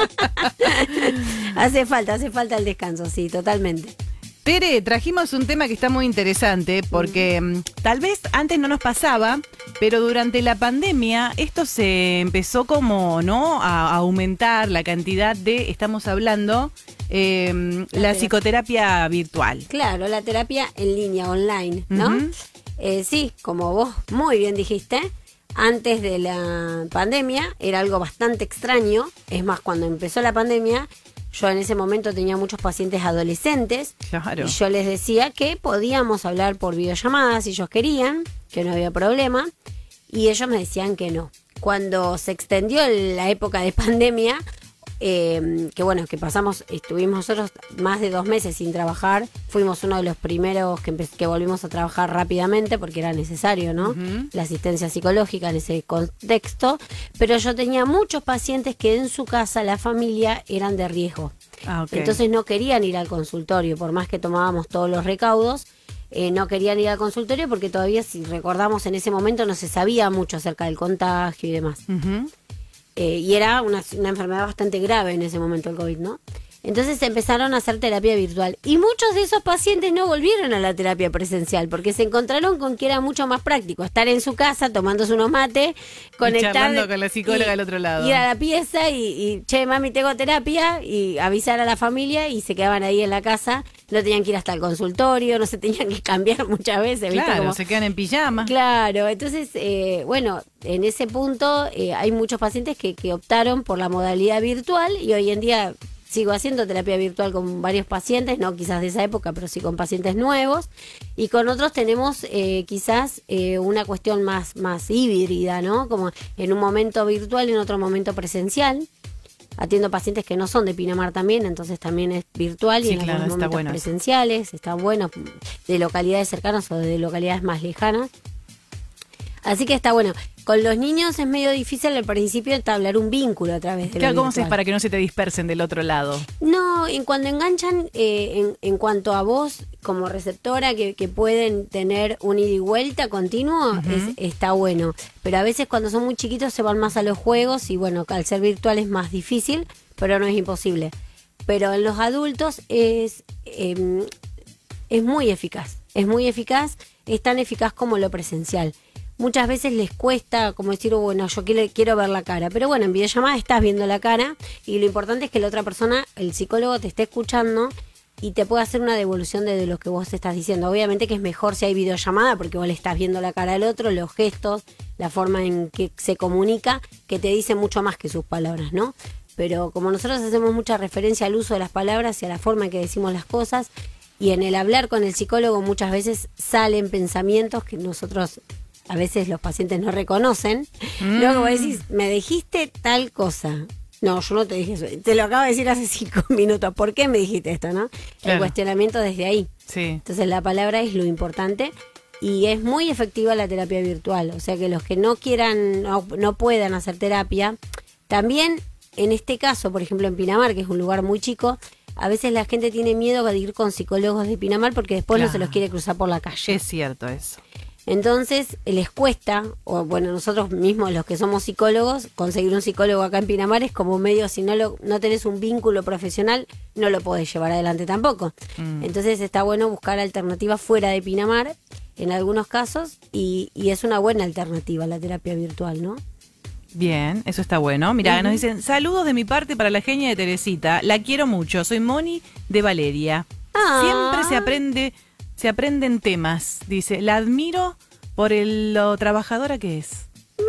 Hace falta el descanso, sí, totalmente. Tere, trajimos un tema que está muy interesante porque tal vez antes no nos pasaba, pero durante la pandemia esto se empezó como, ¿no?, a aumentar la cantidad de, estamos hablando, la psicoterapia virtual. Claro, la terapia en línea, online, ¿no? Sí, como vos muy bien dijiste, antes de la pandemia era algo bastante extraño. Es más, cuando empezó la pandemia, yo en ese momento tenía muchos pacientes adolescentes. Claro. Y yo les decía que podíamos hablar por videollamadas si ellos querían, que no había problema, y ellos me decían que no. Cuando se extendió la época de pandemia, que bueno, que estuvimos nosotros más de 2 meses sin trabajar, fuimos uno de los primeros que volvimos a trabajar rápidamente porque era necesario, ¿no? La asistencia psicológica en ese contexto, pero yo tenía muchos pacientes que en su casa, la familia, eran de riesgo. Okay. Entonces no querían ir al consultorio, por más que tomábamos todos los recaudos, no querían ir al consultorio porque todavía, si recordamos, en ese momento no se sabía mucho acerca del contagio y demás. Y era una enfermedad bastante grave en ese momento el COVID, ¿no? Entonces empezaron a hacer terapia virtual. Y muchos de esos pacientes no volvieron a la terapia presencial porque se encontraron con que era mucho más práctico estar en su casa tomándose unos mates, conectar, y charlando con la psicóloga al otro lado. Ir a la pieza y che, mami, tengo terapia, y avisar a la familia, y se quedaban ahí en la casa. No tenían que ir hasta el consultorio, no se tenían que cambiar muchas veces. ¿Viste? Claro, se quedan en pijama. Claro, entonces, bueno, en ese punto hay muchos pacientes que optaron por la modalidad virtual, y hoy en día sigo haciendo terapia virtual con varios pacientes, no quizás de esa época, pero sí con pacientes nuevos, y con otros tenemos quizás una cuestión más híbrida, ¿no? Como en un momento virtual y en otro momento presencial. Atiendo pacientes que no son de Pinamar también, entonces también es virtual, y sí, en claro, algunos momentos presenciales, está bueno, de localidades cercanas o de localidades más lejanas. Así que está bueno. Con los niños es medio difícil al principio entablar un vínculo a través de ¿Cómo haces para que no se te dispersen del otro lado? No, cuando enganchan, en cuanto a vos como receptora, que pueden tener un ida y vuelta continuo, está bueno. Pero a veces cuando son muy chiquitos se van más a los juegos, y bueno, al ser virtual es más difícil, pero no es imposible. Pero en los adultos es muy eficaz. Es muy eficaz, es tan eficaz como lo presencial. Muchas veces les cuesta como decir, bueno, yo quiero ver la cara. Pero bueno, en videollamada estás viendo la cara, y lo importante es que la otra persona, el psicólogo, te esté escuchando y te pueda hacer una devolución de lo que vos estás diciendo. Obviamente que es mejor si hay videollamada, porque vos le estás viendo la cara al otro, los gestos, la forma en que se comunica, que te dice mucho más que sus palabras, ¿no? Pero como nosotros hacemos mucha referencia al uso de las palabras y a la forma en que decimos las cosas, y en el hablar con el psicólogo muchas veces salen pensamientos que nosotros, a veces los pacientes no reconocen. Luego vos decís, me dijiste tal cosa. No, yo no te dije eso. Te lo acabo de decir hace 5 minutos. ¿Por qué me dijiste esto, no? Claro. El cuestionamiento desde ahí. Sí. Entonces la palabra es lo importante, y es muy efectiva la terapia virtual. O sea que los que no quieran, no puedan hacer terapia, también en este caso, por ejemplo en Pinamar, que es un lugar muy chico, a veces la gente tiene miedo de ir con psicólogos de Pinamar porque después no se los quiere cruzar por la calle. Es cierto eso. Entonces les cuesta, o bueno, nosotros mismos los que somos psicólogos, conseguir un psicólogo acá en Pinamar es como medio, si no tenés un vínculo profesional, no lo podés llevar adelante tampoco. Entonces está bueno buscar alternativas fuera de Pinamar en algunos casos, y es una buena alternativa la terapia virtual, ¿no? Bien, eso está bueno. Mira, nos dicen, saludos de mi parte para la genia de Teresita, la quiero mucho, soy Moni de Valeria. Siempre se aprenden temas, dice, la admiro por lo trabajadora que es.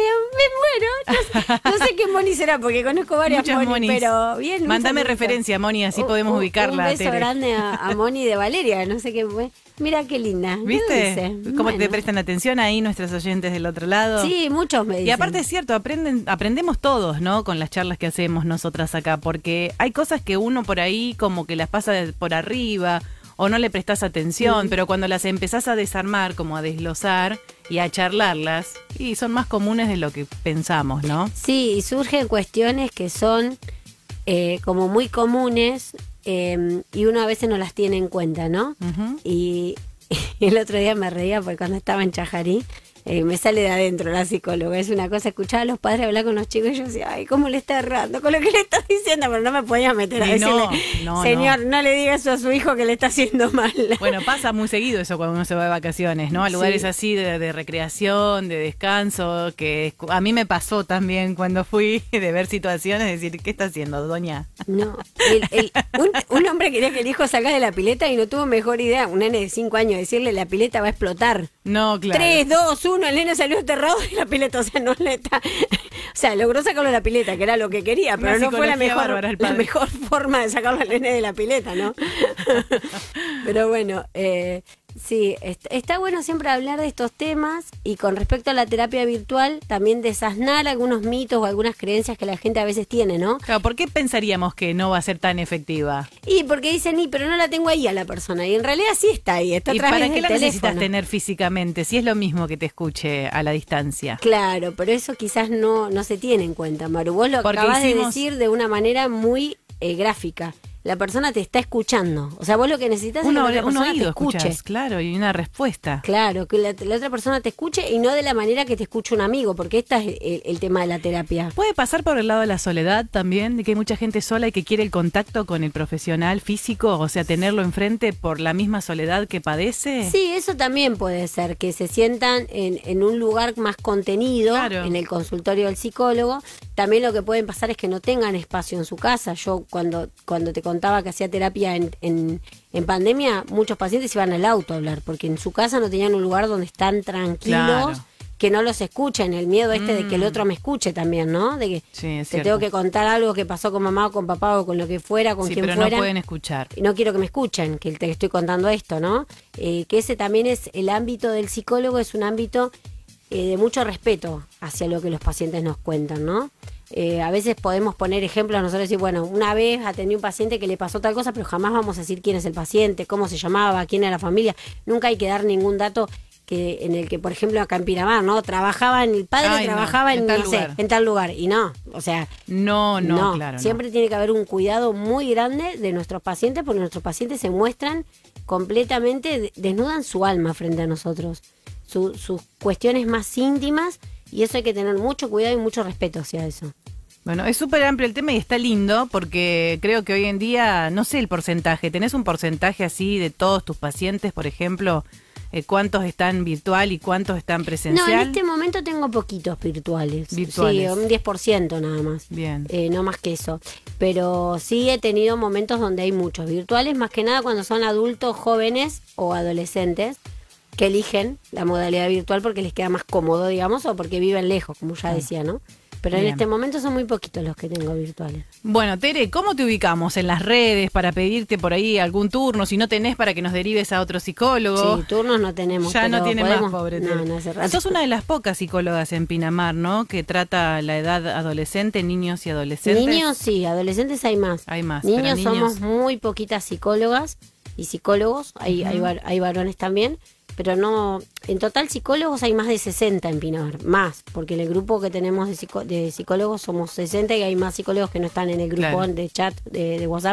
Me muero. No sé qué Moni será, porque conozco varias Moni, pero bien. Mándame referencia, Moni, así podemos ubicarla. Un beso grande a Moni de Valeria, no sé qué. Mira qué linda. ¿Viste? ¿Cómo te prestan atención ahí nuestros oyentes del otro lado? Sí, muchos me dicen. Y aparte es cierto, aprendemos todos, ¿no? Con las charlas que hacemos nosotras acá, porque hay cosas que uno por ahí como que las pasa por arriba, o no le prestás atención, pero cuando las empezás a desarmar, como a desglosar y a charlarlas, y son más comunes de lo que pensamos, ¿no? Sí, y surgen cuestiones que son como muy comunes, y uno a veces no las tiene en cuenta, ¿no? Y el otro día me reía porque cuando estaba en Chajarí, Me sale de adentro la psicóloga. Es una cosa, escuchar a los padres hablar con los chicos y yo decía, ay, cómo le está errando con lo que le está diciendo, pero no me podía meter a decirle, señor, no le diga eso a su hijo que le está haciendo mal. Bueno, pasa muy seguido eso cuando uno se va de vacaciones, ¿no? A lugares así de recreación, de descanso, que a mí me pasó también cuando fui de ver situaciones, decir, ¿qué está haciendo, doña? No, un hombre quería que el hijo salga de la pileta y no tuvo mejor idea, un nene de 5 años, decirle la pileta va a explotar. No, claro. 3, 2, 1, el nene salió aterrado de la pileta, o sea, no le está... O sea, logró sacarlo de la pileta, que era lo que quería, pero no fue la mejor forma de sacarlo al nene de la pileta, ¿no? Pero bueno, sí, está bueno siempre hablar de estos temas y con respecto a la terapia virtual, también desasnar algunos mitos o algunas creencias que la gente a veces tiene, ¿no? Claro, ¿por qué pensaríamos que no va a ser tan efectiva? Y porque dicen, pero no la tengo ahí a la persona, y en realidad sí está ahí, está atrás del teléfono. ¿Y para qué la necesitas tener físicamente, si es lo mismo que te escuche a la distancia? Claro, pero eso quizás no se tiene en cuenta, Maru. Vos lo acabás de decir de una manera muy gráfica. La persona te está escuchando. O sea, vos lo que necesitas es que la otra persona te escuche. Escuchás, claro, y una respuesta. Claro, que la otra persona te escuche y no de la manera que te escucha un amigo, porque este es el tema de la terapia. ¿Puede pasar por el lado de la soledad también? De que hay mucha gente sola y que quiere el contacto con el profesional físico, o sea, tenerlo enfrente por la misma soledad que padece. Sí, eso también puede ser, que se sientan en un lugar más contenido, claro, en el consultorio del psicólogo. También lo que pueden pasar es que no tengan espacio en su casa. Yo cuando te contaba que hacía terapia en pandemia, muchos pacientes iban al auto a hablar, porque en su casa no tenían un lugar donde están tranquilos, claro, que no los escuchen, el miedo de que el otro me escuche también, ¿no? De que te tengo que contar algo que pasó con mamá o con papá o con lo que fuera, con quien pero fuera. No pueden escuchar. Y no quiero que me escuchen, que te estoy contando esto, ¿no? Que ese también es el ámbito del psicólogo, es un ámbito de mucho respeto hacia lo que los pacientes nos cuentan, ¿no? A veces podemos poner ejemplos, nosotros decir, bueno, una vez atendí un paciente que le pasó tal cosa, pero jamás vamos a decir quién es el paciente, cómo se llamaba, quién era la familia. Nunca hay que dar ningún dato en el que, por ejemplo, acá en Pinamar, ¿no? El padre trabajaba en tal lugar. Y no, o sea... No, claro. Siempre tiene que haber un cuidado muy grande de nuestros pacientes, porque nuestros pacientes se muestran completamente, desnudan su alma frente a nosotros. Sus cuestiones más íntimas, y eso hay que tener mucho cuidado y mucho respeto hacia eso. Bueno, es súper amplio el tema y está lindo porque creo que hoy en día, no sé el porcentaje, ¿tenés un porcentaje así de todos tus pacientes, por ejemplo? ¿Cuántos están virtual y cuántos están presencial? No, en este momento tengo poquitos virtuales. Sí, un 10% nada más. Bien. No más que eso. Pero sí he tenido momentos donde hay muchos virtuales, más que nada cuando son adultos jóvenes o adolescentes que eligen la modalidad virtual porque les queda más cómodo, digamos, o porque viven lejos, como ya decía, ¿no? Pero bien, en este momento son muy poquitos los que tengo virtuales. Bueno, Tere, ¿cómo te ubicamos en las redes para pedirte por ahí algún turno? Si no tenés, para que nos derives a otro psicólogo. Sí, turnos no tenemos. Ya no tiene más, pobre Tere. No, hace rato. Sos una de las pocas psicólogas en Pinamar, ¿no? Que trata la edad adolescente, niños y adolescentes. Niños sí, adolescentes hay más. Hay más. Niños somos muy poquitas psicólogas y psicólogos, hay varones también. Pero no, en total psicólogos hay más de 60 en Pinamar, más, porque en el grupo que tenemos de psicólogos somos 60 y hay más psicólogos que no están en el grupo, claro, de chat de WhatsApp,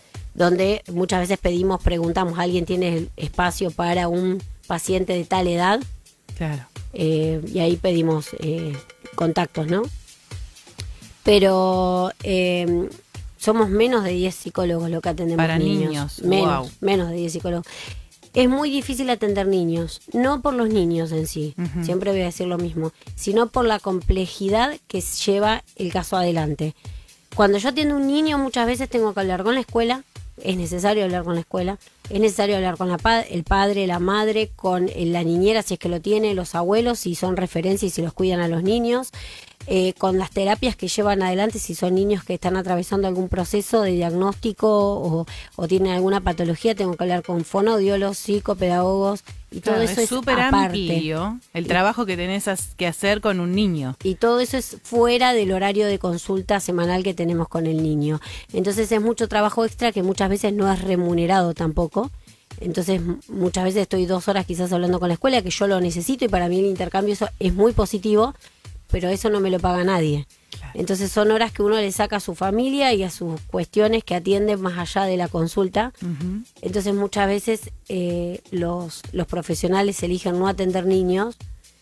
donde muchas veces preguntamos, ¿alguien tiene espacio para un paciente de tal edad? Claro. Y ahí pedimos contactos, ¿no? Pero somos menos de 10 psicólogos lo que atendemos para niños. Menos de 10 psicólogos. Es muy difícil atender niños, no por los niños en sí, siempre voy a decir lo mismo, sino por la complejidad que lleva el caso adelante. Cuando yo atiendo a un niño, muchas veces tengo que hablar con la escuela, es necesario hablar con la escuela, es necesario hablar con el padre, la madre, con la niñera si es que lo tiene, los abuelos si son referencia y si los cuidan a los niños, con las terapias que llevan adelante si son niños que están atravesando algún proceso de diagnóstico o tienen alguna patología, tengo que hablar con fonoaudiólogos, psicopedagogos y todo eso es súper aparte. Amplio el trabajo que tenés que hacer con un niño. Y todo eso es fuera del horario de consulta semanal que tenemos con el niño. Entonces es mucho trabajo extra que muchas veces no es remunerado tampoco. Entonces muchas veces estoy 2 horas quizás hablando con la escuela, que yo lo necesito y para mí el intercambio eso es muy positivo, pero eso no me lo paga nadie. Claro. Entonces son horas que uno le saca a su familia y a sus cuestiones que atienden más allá de la consulta. Entonces muchas veces los profesionales eligen no atender niños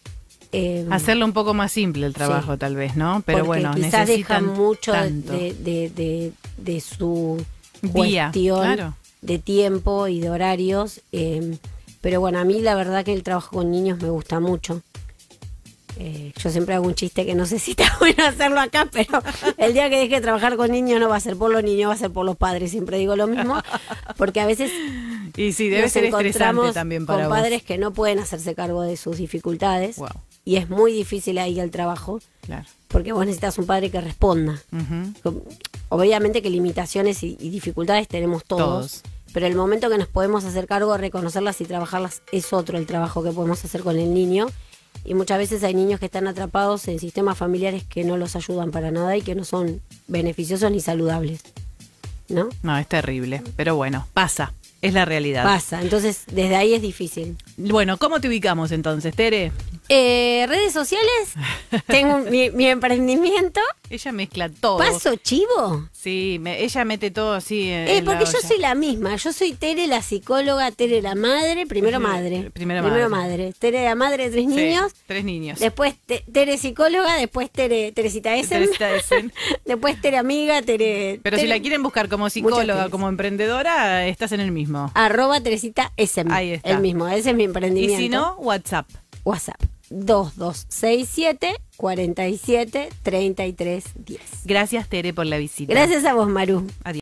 Hacerlo un poco más simple el trabajo, tal vez, ¿no? Pero porque bueno, quizás necesitan dejan mucho tanto. de su Día, cuestión claro. de tiempo y de horarios. Pero bueno, a mí la verdad que el trabajo con niños me gusta mucho. Yo siempre hago un chiste que no sé si está bueno hacerlo acá, pero el día que deje de trabajar con niños no va a ser por los niños, va a ser por los padres. Siempre digo lo mismo, porque a veces Y sí, debe nos ser estresante encontramos también para con vos. padres que no pueden hacerse cargo de sus dificultades. Wow, Y es muy difícil ahí el trabajo, claro. porque vos necesitas un padre que responda. Ujú. Obviamente que limitaciones y dificultades tenemos todos, pero el momento que nos podemos hacer cargo, reconocerlas y trabajarlas, es otro el trabajo que podemos hacer con el niño. Y muchas veces hay niños que están atrapados en sistemas familiares que no los ayudan para nada y que no son beneficiosos ni saludables, ¿no? No, es terrible, pero bueno, pasa, es la realidad. Pasa, entonces desde ahí es difícil. Bueno, ¿cómo te ubicamos entonces, Tere? Redes sociales, tengo mi emprendimiento. Ella mezcla todo. ¿Paso chivo? Sí, ella mete todo así en Porque la yo olla. soy la misma. Yo soy Tere la psicóloga, Tere la madre, primero madre. Primero madre. Tere la madre de 3 Sí, niños. 3 niños. Después Tere psicóloga, después Teresita Essen. Teresita Essen. Después Tere amiga, Tere. Pero si la quieren buscar como psicóloga, Teres. como emprendedora, estás en el mismo. @ Teresita Essen. Ahí está. El mismo, ese es mi Y emprendimiento. si no, WhatsApp. WhatsApp. 2267 47 33 10. Gracias, Tere, por la visita. Gracias a vos, Maru. Adiós.